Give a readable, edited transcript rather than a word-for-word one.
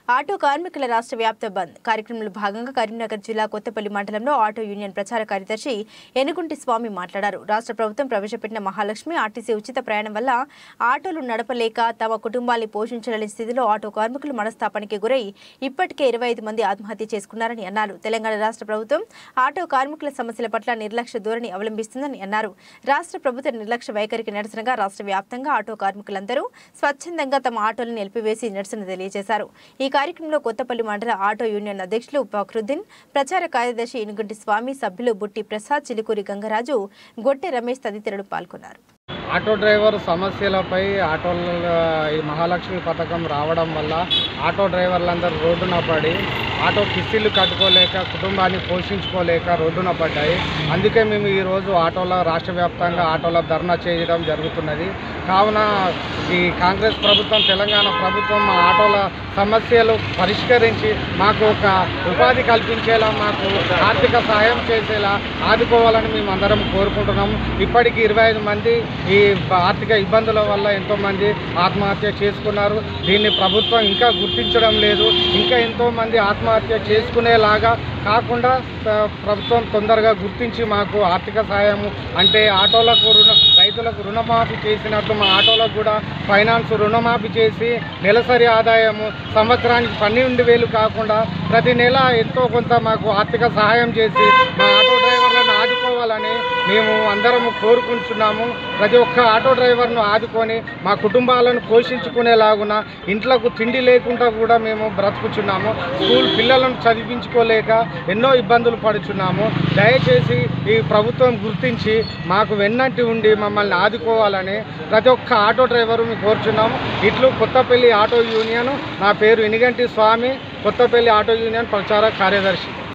Auto కార్మికుల రాష్ట్ర వ్యాప్త బంద్ కార్యక్రమంలో భాగంగా కరీంనగర్ జిల్లా కొత్తపల్లి మండలంలో ఆటో యూనియన్ ప్రచార కార్యదర్శి ఎనుగుంటి స్వామి మాట్లాడారు. రాష్ట్ర ప్రభుత్వం ప్రవేశపెట్టిన మహాలక్ష్మి ఆర్టీసీ ఉచిత ప్రయాణం వల్ల ఆటోలు నడపలేక తమ కుటుంబాన్ని పోషించలేని స్థితిలో ఆటో కార్మికులు మనస్తాపానికి గురై ఇప్పటికే 25 మంది ఆత్మహత్య చేసుకున్నారని అన్నారు. తెలంగాణ రాష్ట్ర ప్రభుత్వం ఆటో కార్మికుల సమస్యల పట్ల నిర్లక్ష్య ధోరణి అవలంబిస్తుందని అన్నారు. రాష్ట్ర ప్రభుత్వ నిర్లక్ష్య వైఖరికి నిరసనగా రాష్ట్ర వ్యాప్తంగా ఆటో కార్మికులందరూ స్వచ్ఛందంగా తమ ఆటోలను నిలిపివేసి నిరసన తెలియజేశారు. ఈ కార్యక్రమంలో కొత్తపల్లి మండల ఆటో యూనియన్ అధ్యక్షులు ఫక్రుద్దీన్, ప్రచార కార్యదర్శి ఎనుగుంటి స్వామి, సభ్యులు బుట్టి ప్రసాద్, చిలుకూరి గంగరాజు, గొట్టె రమేష్ తదితరులు పాల్గొన్నారు. ఆటో డ్రైవర్ సమస్యలపై ఈ మహాలక్ష్మి పథకం రావడం వల్ల ఆటో డ్రైవర్లందరూ రోడ్డున పడి ఆటో కిస్తీలు కట్టుకోలేక కుటుంబాన్ని పోషించుకోలేక రోడ్డున పడ్డాయి. అందుకే మేము ఈరోజు రాష్ట్ర వ్యాప్తంగా ఆటోల ధర్నా చేయడం జరుగుతున్నది. కావున ఈ కాంగ్రెస్ ప్రభుత్వం, తెలంగాణ ప్రభుత్వం మా ఆటోల సమస్యలు పరిష్కరించి మాకు ఒక ఉపాధి కల్పించేలా, మాకు ఆర్థిక సహాయం చేసేలా ఆదుకోవాలని మేము అందరం కోరుకుంటున్నాము. ఇప్పటికీ 25 మంది ఈ ఆర్థిక ఇబ్బందుల వల్ల ఎంతోమంది ఆత్మహత్య చేసుకున్నారు. దీన్ని ప్రభుత్వం ఇంకా గుర్తించడం లేదు. ఇంకా ఎంతోమంది ఆత్మహత్య చేసుకునేలాగా కాకుండా ప్రభుత్వం తొందరగా గుర్తించి మాకు ఆర్థిక సహాయము అంటే రైతులకు రుణమాఫీ చేసినట్లు మా ఆటోలకు కూడా ఫైనాన్స్ రుణమాఫీ చేసి నెలసరి ఆదాయము సంవత్సరానికి 12,000 కాకుండా ప్రతి నెల ఎంతో కొంత మాకు ఆర్థిక సహాయం చేసి మా ఆటో డ్రైవర్లను ఆదుకోవాలని మేము అందరము కోరుకుంటున్నాము. ప్రతి ఒక్క ఆటో డ్రైవర్ను ఆదుకొని మా కుటుంబాలను పోషించుకునేలాగున ఇంట్లోకి తిండి లేకుండా కూడా మేము బ్రతుకుచున్నాము. స్కూల్ పిల్లలను చదివించుకోలేక ఎన్నో ఇబ్బందులు పడుచున్నాము. దయచేసి ఈ ప్రభుత్వం గుర్తించి మాకు వెన్నంటి ఉండి మమ్మల్ని ఆదుకోవాలని ప్రతి ఒక్క ఆటో డ్రైవరు మేము కోరుచున్నాము. ఇట్లు కొత్తపల్లి ఆటో యూనియన్, నా పేరు ఎనుగంటి స్వామి, కొత్తపల్లి ఆటో యూనియన్ ప్రచార కార్యదర్శి.